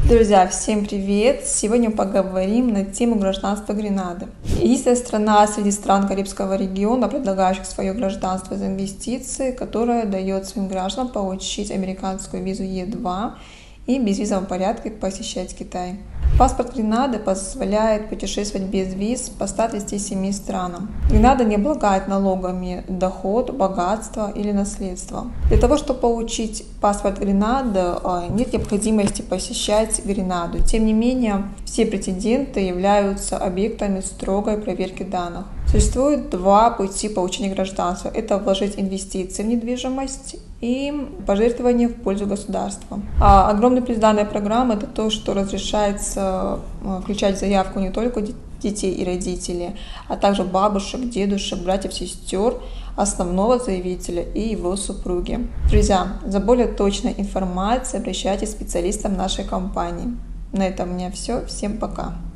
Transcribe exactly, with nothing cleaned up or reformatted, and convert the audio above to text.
Друзья, всем привет! Сегодня поговорим на тему гражданства Гренады. Единственная страна среди стран Карибского региона, предлагающих свое гражданство за инвестиции, которая дает своим гражданам получить американскую визу Е два и в безвизовом порядке посещать Китай. Паспорт Гренады позволяет путешествовать без виз по ста тридцати семи странам. Гренада не облагает налогами доход, богатство или наследство. Для того, чтобы получить паспорт Гренады, нет необходимости посещать Гренаду. Тем не менее, все претенденты являются объектами строгой проверки данных. Существует два пути получения гражданства. Это вложить инвестиции в недвижимость и пожертвования в пользу государства. А огромный плюс данной программы – это то, что разрешается включать в заявку не только детей и родителей, а также бабушек, дедушек, братьев, сестер основного заявителя и его супруги. Друзья, за более точной информацией обращайтесь к специалистам нашей компании. На этом у меня все. Всем пока!